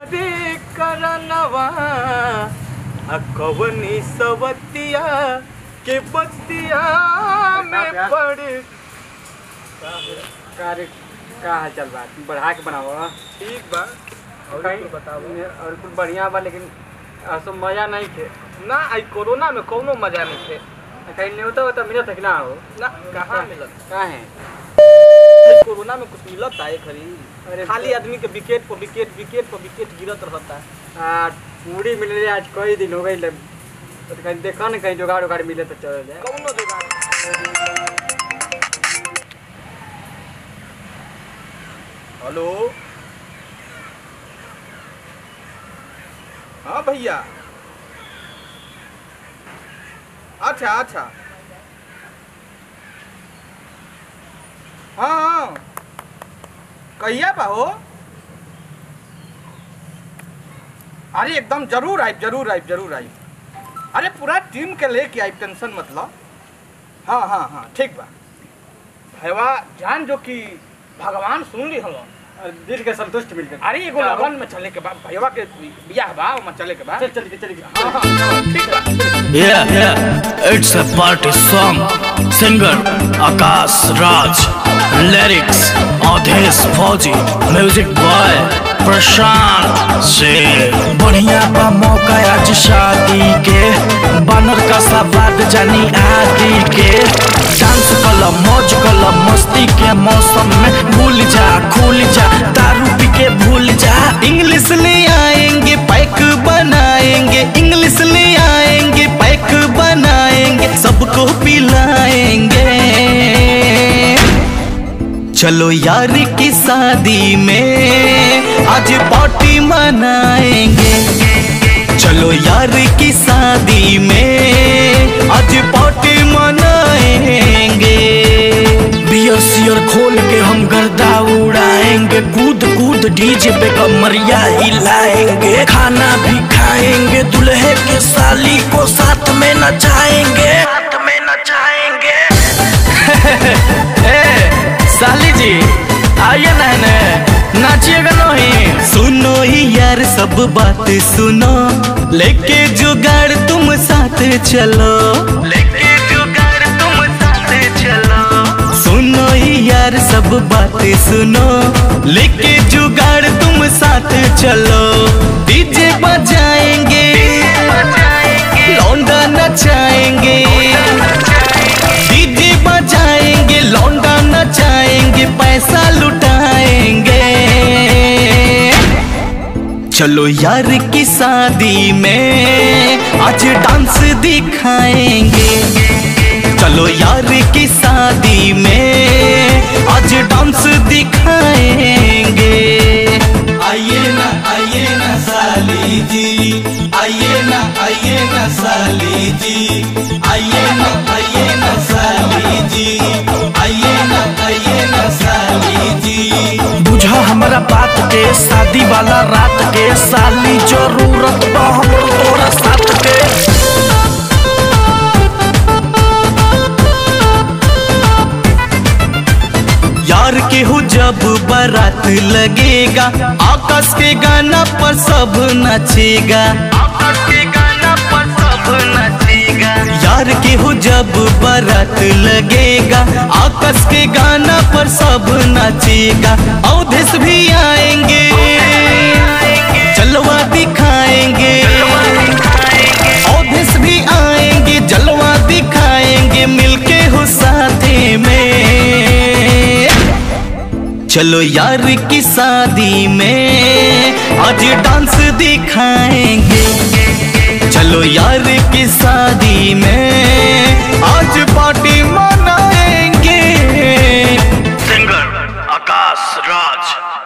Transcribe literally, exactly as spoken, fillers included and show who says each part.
Speaker 1: करनवा कवनी सवतिया के बतिया में पड़ का हाल बा बढ़ा के बनावा ठीक बा और बताओ और कुछ बढ़िया बा लेकिन असो मजा नहीं थे ना आई कोरोना में कोनो मजा नहीं थे कहीं नहीं होता होता मिलत है कि ना हो ना कहाँ मिलत कहाँ है कोरोना में कुछ मिलत है खरी अरे खाली आदमी के विकेट पर विकेट विकेट पर विकेट गिरत रहता है पूरी मिल रही आज कई दिन हो गई तो कहीं देखा ना कहीं जुगाड़ उगाड़ मिले तो चल जाए कौनो जुगाड़। हेलो हाँ भैया अच्छा अच्छा हाँ हाँ कहिए बा हो अरे एकदम जरूर आइब जरूर आइब जरूर आइब अरे पूरा टीम के लेके आइब टेंशन मतलब हाँ हाँ हाँ ठीक बा भैया जान जो कि भगवान सुन ली हम दिल के संतुष्ट मिल गए अरे एगो लगन में चले के बाद भैया के बियाह बा में चले के बाद चल चल के चल के हां हां ठीक बा
Speaker 2: yeah yeah it's a party song singer Akash Raj lyrics Awadhesh फौजी म्यूजिक बॉय प्रशांत से बढ़िया बा मौका आज शादी के बानर का सवाद जानी आदि के डांस कल मौज कल मस्ती के मौसम में भूल जा खुल जा दारू पी के भूल जा इंग्लिश ले आएंगे पैक बनाएंगे इंग्लिश ले आएंगे पैक बनाएंगे सबको पिलाएंगे चलो यार की शादी में आज पार्टी मनाएंगे चलो यार की शादी में आज पार्टी मनाएंगे बियर सियर खोल के हम गर्दा उड़ाएंगे कूद कूद डीजे पे कमरिया हिलाएंगे खाना भी खाएंगे दूल्हे के साली को साथ में नचाएंगे साथ में नचाएंगे साली जी आइए ना नाचिएगा नहीं सुनो ही यार सब बात सुनो लेके जुगाड़ तुम साथ चलो लेके जुगाड़ तुम साथ चलो सुनो ही यार सब बात सुनो लेके जुगाड़ तुम साथ चलो डीजे बजाएंगे लौंडा नचाएंगे डीजे बजाएंगे लौंडा नचाएंगे पैसा लुटाएंगे चलो यार की शादी में आज डांस दिखाएंगे चलो यार की शादी में आज डांस दिखाएंगे आइए ना आइए ना साली जी आइए ना आइए ना साली जी आइए ना आइए ना साली जी आइए ना आइए ना साली जी बुझा हमारा बात के शादी वाला रात के साली जरूरत बा हमरो तोरा साथ के यार के हो जब बारात लगेगा आकाश के गाना पर सब नाचेगा आकाश के गाना पर सब नाचेगा यार के हो जब बारात लगेगा आकाश के गाना पर सब नाचेगा अवधेश भी आएंगे जलवा दिखाएंगे अवधेश भी आएंगे जलवा दिखाएंगे मिलके हो साथे में चलो यार की शादी में आज डांस दिखाएंगे चलो यार की शादी में